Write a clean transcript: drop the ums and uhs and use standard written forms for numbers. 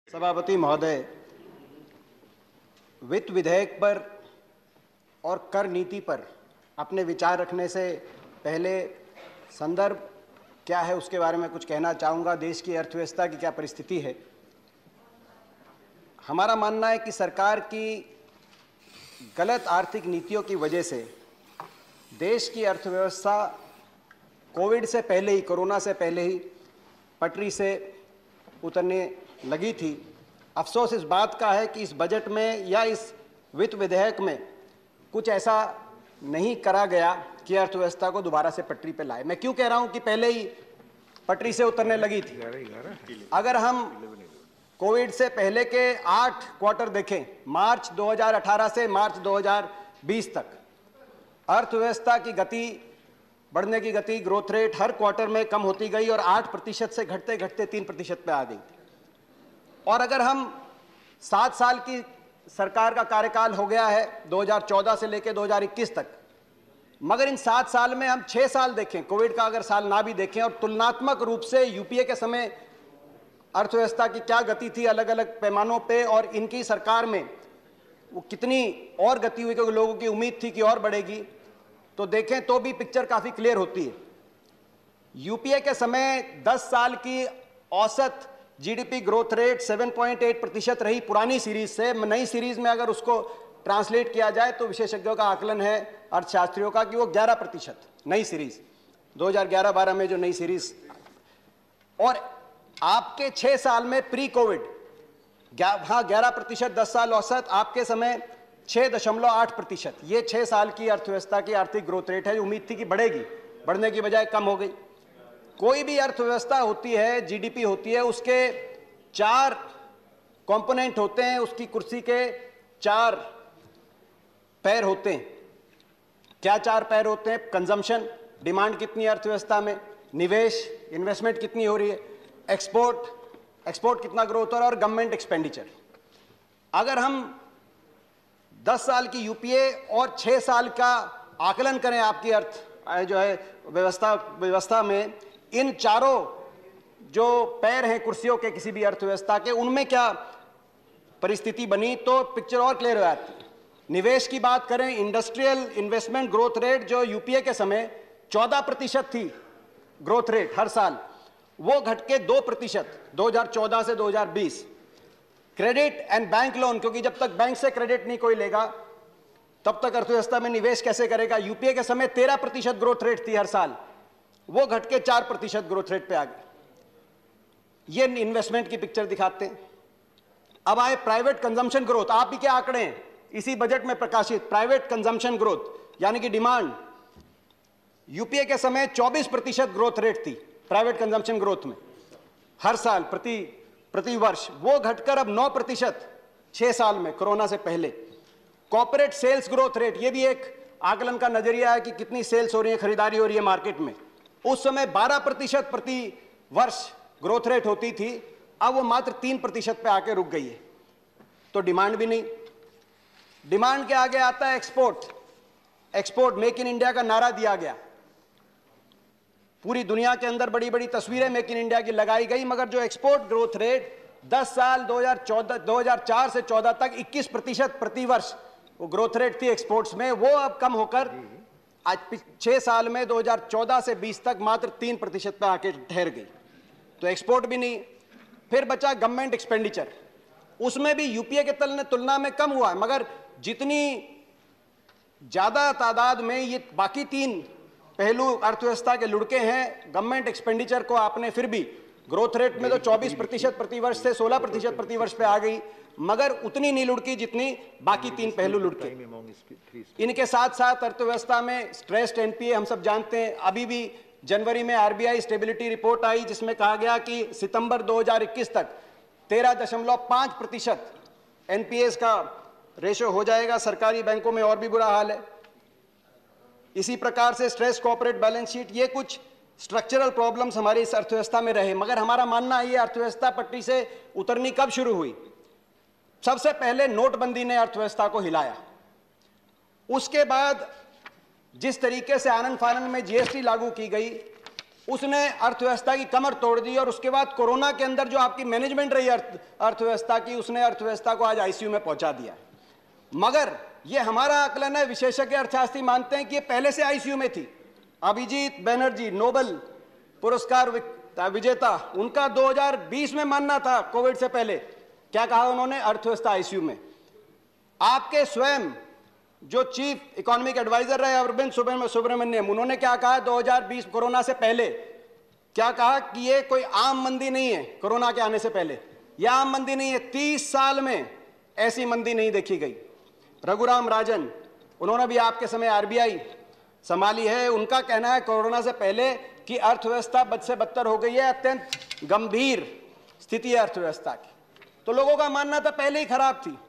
सभापति महोदय, वित्त विधेयक पर और कर नीति पर अपने विचार रखने से पहले संदर्भ क्या है उसके बारे में कुछ कहना चाहूँगा। देश की अर्थव्यवस्था की क्या परिस्थिति है। हमारा मानना है कि सरकार की गलत आर्थिक नीतियों की वजह से देश की अर्थव्यवस्था कोविड से पहले ही, कोरोना से पहले ही पटरी से उतरने लगी थी। अफसोस इस बात का है कि इस बजट में या इस वित्त विधेयक में कुछ ऐसा नहीं करा गया कि अर्थव्यवस्था को दोबारा से पटरी पर लाए। मैं क्यों कह रहा हूं कि पहले ही पटरी से उतरने लगी थी। अगर हम कोविड से पहले के 8 क्वार्टर देखें, मार्च 2018 से मार्च 2020 तक, अर्थव्यवस्था की गति, बढ़ने की गति, ग्रोथ रेट हर क्वार्टर में कम होती गई और 8% से घटते घटते 3% पे आ गई। और अगर हम 7 साल की सरकार का कार्यकाल हो गया है 2014 से लेकर 2021 तक, मगर इन 7 साल में हम 6 साल देखें, कोविड का अगर साल ना भी देखें, और तुलनात्मक रूप से यूपीए के समय अर्थव्यवस्था की क्या गति थी अलग अलग पैमानों पे और इनकी सरकार में वो कितनी और गति हुई, क्योंकि लोगों की उम्मीद थी कि और बढ़ेगी, तो देखें तो भी पिक्चर काफ़ी क्लियर होती है। यूपीए के समय 10 साल की औसत जीडीपी ग्रोथ रेट 7.8% रही पुरानी सीरीज से। नई सीरीज में अगर उसको ट्रांसलेट किया जाए तो विशेषज्ञों का आकलन है, अर्थशास्त्रियों का, कि वो 11% नई सीरीज 2011-12 में जो नई सीरीज। और आपके 6 साल में प्री कोविड 11% 10 साल औसत, आपके समय 6.8%। ये 6 साल की अर्थव्यवस्था की आर्थिक ग्रोथ रेट है जो उम्मीद थी कि बढ़ेगी, बढ़ने की बजाय कम हो गई। कोई भी अर्थव्यवस्था होती है, जीडीपी होती है, उसके 4 कंपोनेंट होते हैं, उसकी कुर्सी के 4 पैर होते हैं। क्या 4 पैर होते हैं? कंजम्पशन, डिमांड कितनी है अर्थव्यवस्था में, निवेश, इन्वेस्टमेंट कितनी हो रही है, एक्सपोर्ट कितना ग्रोथ हो रहा है, और गवर्नमेंट एक्सपेंडिचर। अगर हम 10 साल की यूपीए और 6 साल का आकलन करें आपकी अर्थ जो है व्यवस्था में, इन चारों जो पैर हैं कुर्सियों के किसी भी अर्थव्यवस्था के, उनमें क्या परिस्थिति बनी तो पिक्चर और क्लियर हो जाती है। निवेश की बात करें, इंडस्ट्रियल इन्वेस्टमेंट ग्रोथ रेट जो यूपीए के समय 14% थी ग्रोथ रेट हर साल, वो घट के 2% 2014 से 2020। क्रेडिट एंड बैंक लोन, क्योंकि जब तक बैंक से क्रेडिट नहीं कोई लेगा तब तक अर्थव्यवस्था में निवेश कैसे करेगा। यूपीए के समय 13% ग्रोथ रेट थी हर साल, वो घट के 4% ग्रोथ रेट पे आ गई। ये इन्वेस्टमेंट की पिक्चर दिखाते हैं। अब आए प्राइवेट कंजम्पशन ग्रोथ। आप ही के आंकड़े हैं इसी बजट में प्रकाशित। प्राइवेट कंजम्पशन ग्रोथ यानी कि डिमांड, यूपीए के समय 24% ग्रोथ रेट थी प्राइवेट कंजम्पशन ग्रोथ में हर साल प्रति वर्ष, वो घटकर अब 9% 6 साल में, कोरोना से पहले। कॉर्पोरेट सेल्स ग्रोथ रेट, ये भी एक आकलन का नजरिया है कि कितनी सेल्स हो रही है, खरीदारी हो रही है मार्केट में। उस समय 12% प्रति वर्ष ग्रोथ रेट होती थी, अब वो मात्र 3% पे आके रुक गई है। तो डिमांड भी नहीं। डिमांड के आगे आता है एक्सपोर्ट। मेक इन इंडिया का नारा दिया गया, पूरी दुनिया के अंदर बड़ी बड़ी तस्वीरें मेक इन इंडिया की लगाई गई, मगर जो एक्सपोर्ट ग्रोथ रेट 10 साल 2004 से 14 तक 21% प्रति वर्ष वो ग्रोथ रेट थी एक्सपोर्ट्स में, वो अब कम होकर आज 6 साल में 2014 से 20 तक मात्र 3% पे आके ठहर गई। तो एक्सपोर्ट भी नहीं। फिर बचा गवर्नमेंट एक्सपेंडिचर, उसमें भी यूपीए के तुलना में कम हुआ है, मगर जितनी ज्यादा तादाद में ये बाकी 3 पहलू अर्थव्यवस्था के लुढ़के हैं, गवर्नमेंट एक्सपेंडिचर को आपने फिर भी ग्रोथ रेट में तो 24% प्रति वर्ष से 16% प्रति वर्ष पे आ गई, मगर उतनी नहीं लुढ़की जितनी बाकी 3 पहलू लुढ़के। इनके साथ साथ अर्थव्यवस्था में स्ट्रेस्ड एनपीए हम सब जानते हैं। अभी भी जनवरी में आरबीआई स्टेबिलिटी रिपोर्ट आई जिसमें कहा गया कि सितंबर 2021 तक 13.5% एनपीएस का रेशो हो जाएगा। सरकारी बैंकों में और भी बुरा हाल है। इसी प्रकार से स्ट्रेस कॉर्पोरेट बैलेंस शीट, ये कुछ स्ट्रक्चरल प्रॉब्लम्स हमारी इस अर्थव्यवस्था में रहे। मगर हमारा मानना है ये अर्थव्यवस्था पटरी से उतरनी कब शुरू हुई? सबसे पहले नोटबंदी ने अर्थव्यवस्था को हिलाया। उसके बाद जिस तरीके से आनन फानन में जीएसटी लागू की गई, उसने अर्थव्यवस्था की कमर तोड़ दी, और उसके बाद कोरोना के अंदर जो आपकी मैनेजमेंट रही अर्थव्यवस्था की, उसने अर्थव्यवस्था को आज आईसीयू में पहुंचा दिया। मगर ये हमारा आकलन है, विशेषज्ञ अर्थशास्त्री मानते हैं कि ये पहले से आईसीयू में थी। अभिजीत बैनर्जी नोबेल पुरस्कार विजेता, उनका 2020 में मानना था कोविड से पहले, क्या कहा उन्होंने, अर्थव्यवस्था आईसीयू में। आपके स्वयं जो चीफ इकोनॉमिक एडवाइजर रहे अरविंद सुब्रमण्यम, उन्होंने क्या कहा 2020 कोरोना से पहले, क्या कहा कि ये कोई आम मंदी नहीं है, कोरोना के आने से पहले यह आम मंदी नहीं है, 30 साल में ऐसी मंदी नहीं देखी गई। रघुराम राजन, उन्होंने भी आपके समय आरबीआई संभाली है, उनका कहना है कोरोना से पहले कि अर्थव्यवस्था बद से बदतर हो गई है, अत्यंत गंभीर स्थिति है अर्थव्यवस्था की। तो लोगों का मानना था पहले ही खराब थी।